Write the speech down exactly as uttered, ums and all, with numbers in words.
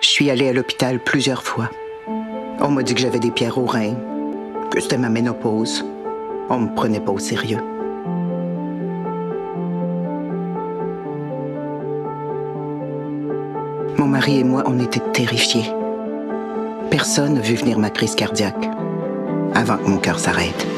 Je suis allée à l'hôpital plusieurs fois. On m'a dit que j'avais des pierres aux reins, que c'était ma ménopause. On me prenait pas au sérieux. Mon mari et moi, on était terrifiés. Personne n'a vu venir ma crise cardiaque avant que mon cœur s'arrête.